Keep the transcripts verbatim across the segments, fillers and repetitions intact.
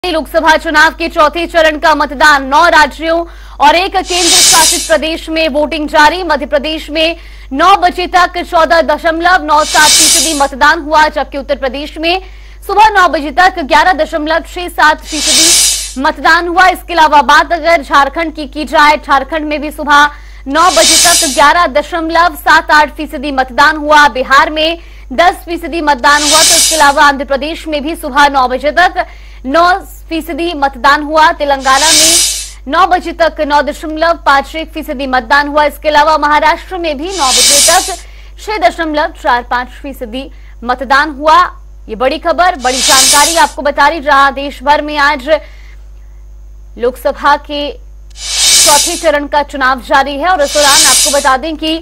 लोकसभा चुनाव के चौथे चरण का मतदान नौ राज्यों और एक केंद्र शासित प्रदेश में वोटिंग जारी। मध्य प्रदेश में नौ बजे तक चौदह दशमलव नौ सात फीसदी मतदान हुआ, जबकि उत्तर प्रदेश में सुबह नौ बजे तक ग्यारह दशमलव छह सात फीसदी मतदान हुआ। इसके अलावा बात अगर झारखंड की की जाए, झारखंड में भी सुबह नौ बजे तक ग्यारह दशमलव सात आठ फीसदी मतदान हुआ। बिहार में दस फीसदी मतदान हुआ। तो इसके अलावा आंध्र प्रदेश में भी सुबह नौ बजे तक नौ फीसदी मतदान हुआ। तेलंगाना में नौ बजे तक नौ दशमलव पांच एक फीसदी मतदान हुआ। इसके अलावा महाराष्ट्र में भी नौ बजे तक छह दशमलव चार पांच फीसदी मतदान हुआ। ये बड़ी खबर, बड़ी जानकारी आपको बता रही, जहां देश भर में आज लोकसभा के चौथे चरण का चुनाव जारी है। और इस दौरान आपको बता दें कि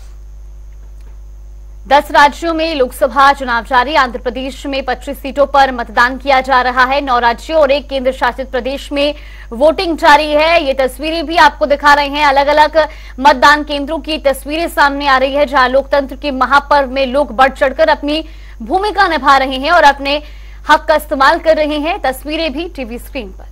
दस राज्यों में लोकसभा चुनाव जारी। आंध्र प्रदेश में पच्चीस सीटों पर मतदान किया जा रहा है। नौ राज्यों और एक केंद्र शासित प्रदेश में वोटिंग जारी है। ये तस्वीरें भी आपको दिखा रहे हैं, अलग अलग मतदान केंद्रों की तस्वीरें सामने आ रही है, जहां लोकतंत्र के महापर्व में लोग बढ़ चढ़कर अपनी भूमिका निभा रहे हैं और अपने हक का इस्तेमाल कर रहे हैं। तस्वीरें भी टीवी स्क्रीन पर।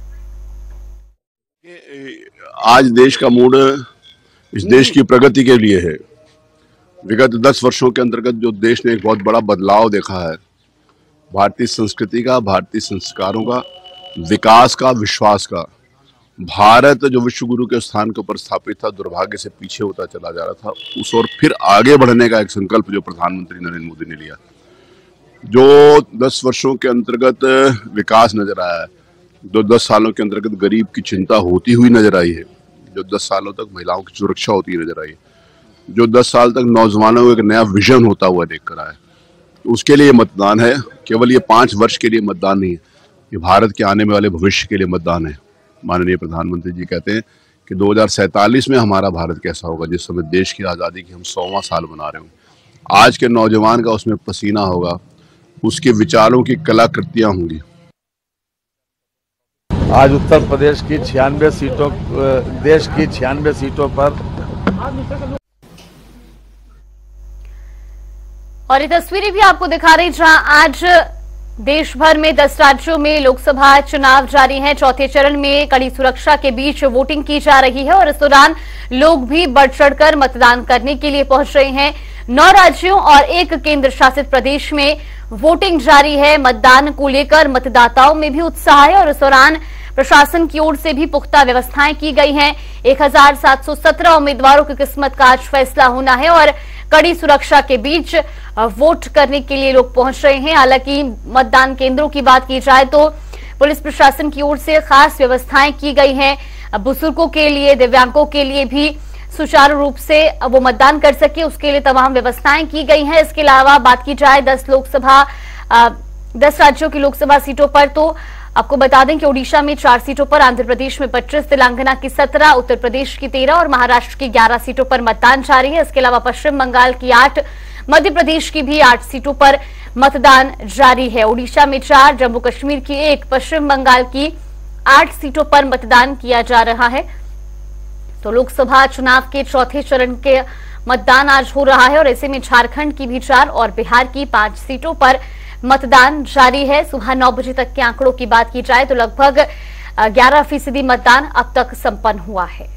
आज देश का मूड इस देश की प्रगति के लिए है। विगत दस वर्षों के अंतर्गत जो देश ने एक बहुत बड़ा बदलाव देखा है, भारतीय संस्कृति का, भारतीय संस्कारों का, विकास का, विश्वास का। भारत जो विश्व गुरु के स्थान के ऊपर स्थापित था, दुर्भाग्य से पीछे होता चला जा रहा था। उस और फिर आगे बढ़ने का एक संकल्प जो प्रधानमंत्री नरेंद्र मोदी ने लिया, जो दस वर्षों के अंतर्गत विकास नजर आया है, जो दस सालों के अंतर्गत गरीब की चिंता होती हुई नजर आई है, जो दस सालों तक महिलाओं की सुरक्षा होती हुई नजर आई है, जो दस साल तक नौजवानों को एक नया विजन होता हुआ देखकर आया, उसके लिए मतदान है। केवल ये पांच वर्ष के लिए मतदान नहीं है, ये भारत के आने वाले भविष्य के लिए मतदान है। माननीय प्रधानमंत्री जी कहते हैं कि दो हजार सैंतालीस में हमारा भारत कैसा होगा, जिस समय देश की आज़ादी की हम सौवां साल मना रहे होंगे। आज के नौजवान का उसमें पसीना होगा, उसके विचारों की कलाकृतियाँ होंगी। आज उत्तर प्रदेश की छियानवे सीटों, देश की छियानवे सीटों पर और ये तस्वीरें भी आपको दिखा रही, जहां आज देश भर में दस राज्यों में लोकसभा चुनाव जारी है। चौथे चरण में कड़ी सुरक्षा के बीच वोटिंग की जा रही है और इस दौरान लोग भी बढ़ चढ़कर मतदान करने के लिए पहुंच रहे हैं। नौ राज्यों और एक केंद्र शासित प्रदेश में वोटिंग जारी है। मतदान को लेकर मतदाताओं में भी उत्साह है और इस दौरान प्रशासन की ओर से भी पुख्ता व्यवस्थाएं की गई हैं। एक हजार सात सौ सत्रह उम्मीदवारों की किस्मत का आज फैसला होना है और कड़ी सुरक्षा के बीच वोट करने के लिए लोग पहुंच रहे हैं। हालांकि मतदान केंद्रों की बात की जाए तो पुलिस प्रशासन की ओर से खास व्यवस्थाएं की गई हैं। बुजुर्गों के लिए, दिव्यांगों के लिए भी सुचारू रूप से वो मतदान कर सके, उसके लिए तमाम व्यवस्थाएं की गई हैं। इसके अलावा बात की जाए दस लोकसभा दस राज्यों की लोकसभा सीटों पर, तो आपको बता दें कि ओडिशा में चार सीटों पर, आंध्र प्रदेश में पच्चीस, तेलंगाना की सत्रह, उत्तर प्रदेश की तेरह और महाराष्ट्र की ग्यारह सीटों पर मतदान जारी है। इसके अलावा पश्चिम बंगाल की आठ, मध्य प्रदेश की भी आठ सीटों पर मतदान जारी है। ओडिशा में चार, जम्मू कश्मीर की एक, पश्चिम बंगाल की आठ सीटों पर मतदान किया जा रहा है। तो लोकसभा चुनाव के चौथे चरण के मतदान आज हो रहा है और ऐसे में झारखंड की भी चार और बिहार की पांच सीटों पर मतदान जारी है। सुबह नौ बजे तक के आंकड़ों की बात की जाए तो लगभग ग्यारह फीसदी मतदान अब तक संपन्न हुआ है।